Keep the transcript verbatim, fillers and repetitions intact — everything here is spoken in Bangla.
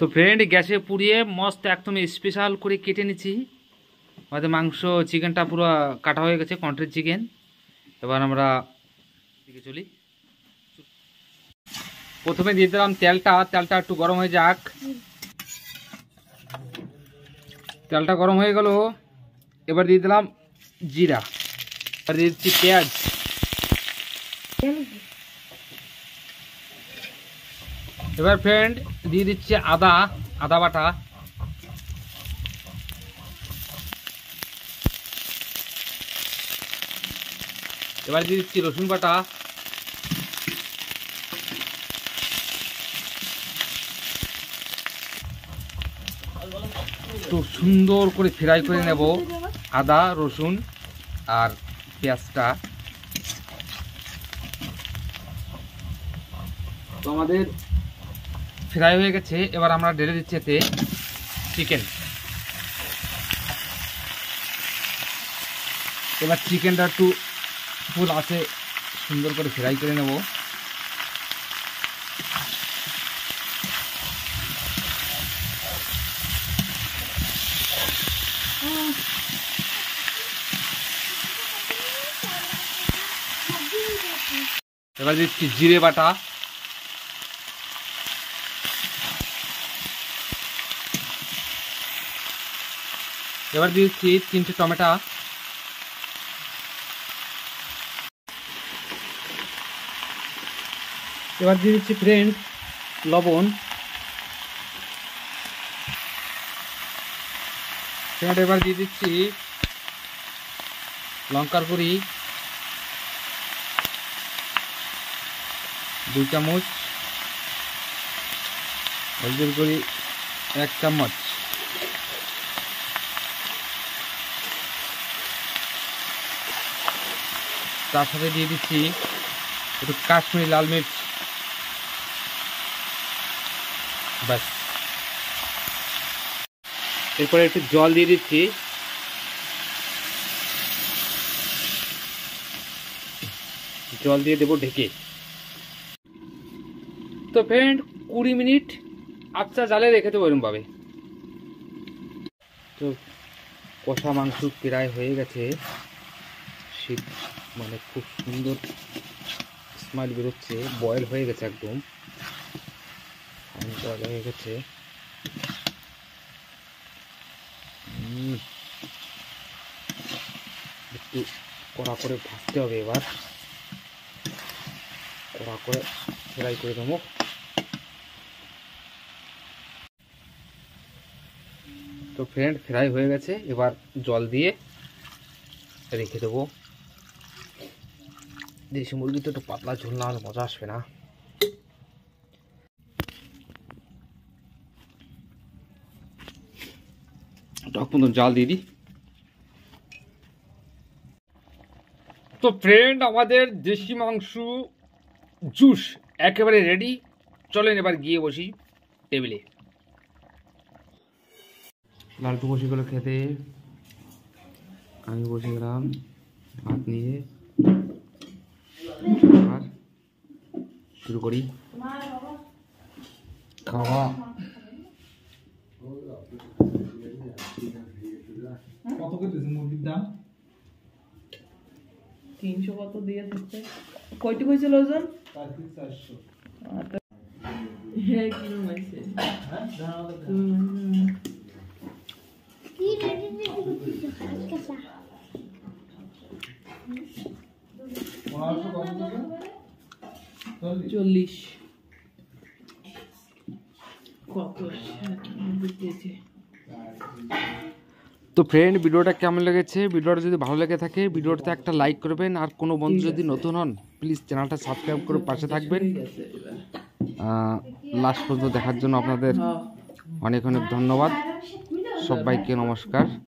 তো ফ্রেন্ড গ্যাসে পুড়িয়ে মস্ত একদম স্পেশাল করে কেটে নিচ্ছি। আমাদের মাংস চিকেনটা পুরো কাটা হয়ে গেছে, কন্ট্রি চিকেন। এবার আমরা দিকে চলি। প্রথমে দিয়ে দিলাম তেলটা, তেলটা একটু গরম হয়ে যাক। তেলটা গরম হয়ে গেল, এবার দিয়ে দিলাম জিরা, আর দিয়ে দিচ্ছি পেঁয়াজ, এবার ফ্রেন্ড দিয়ে দিচ্ছি আদা, আদা বাটা, এবার দিয়ে দিচ্ছি রসুন বাটা, তো সুন্দর করে ফ্রাই করে নেব আদা রসুন আর পেঁয়াজটা। তো আমাদের ফ্রাই হয়ে গেছে, এবার আমরা ঢেলে দিচ্ছি এতে চিকেন। এবার চিকেনটা একটু ফুল আছে সুন্দর করে ফ্রাই করে নেব। এবার দিচ্ছি জিরে বাটা, এবার দিচ্ছি তিনটে টমেটো, এবার দিয়ে দিচ্ছি ফ্রেন্ড লবণ, ফ্রেন্ড এবার দিয়ে দিচ্ছি লঙ্কার গুঁড়ি দুই চামচ, হলদের গুঁড়ি এক চামচ, তার সাথে দিয়ে দিচ্ছি একটু কাশ্মীরি লাল মির্চ, বাস। এরপরে একটু জল দিয়ে দিচ্ছি, জল দিয়ে দেবো ঢেকে। তো ফ্রেন্ড কুড়ি মিনিট আচ্ছা জালে রেখে দেবো এরকম ভাবে। তো কষা মাংস প্রায় হয়ে গেছে, শীত মানে খুব সুন্দর স্মেল বেরোচ্ছে, বয়েল হয়ে গেছে একদম হয়ে গেছে। একটু কড়া করে ভাজতে হবে, এবার কড়া করে ফ্রাই করে দেবো। তো ফ্রেন্ড ফ্রাই হয়ে গেছে, এবার জল দিয়ে রেখে দেবো। দেশি মুরগি তো একটু পাতলা ঝোল না হলে মজা আসবে না। টক মতো জাল দিয়ে দিই। তো ফ্রেন্ড আমাদের দেশি মাংস জুস একেবারে রেডি, চলেন এবার গিয়ে বসি টেবিলে। লালটু বসে গেল খেতে, আমি বসে গেলাম ভাত নিয়ে। আর শুরু করি খাওয়া। কত করে দিয়েছে মুরগির দাম? তিনশো কত দিয়ে দিচ্ছে। কয়টি হয়েছিল ওজন? চারশো। হ্যাঁ কিরম হয়েছে? চল্লিশ কত দিয়েছে। তো ফ্রেন্ড ভিডিওটা কেমন লেগেছে, ভিডিওটা যদি ভালো লেগে থাকে ভিডিওটাতে একটা লাইক করবেন, আর কোনো বন্ধু যদি নতুন হন প্লিজ চ্যানেলটা সাবস্ক্রাইব করে পাশে থাকবেন। লাস্ট পর্যন্ত দেখার জন্য আপনাদের অনেক অনেক ধন্যবাদ। সবাইকে নমস্কার।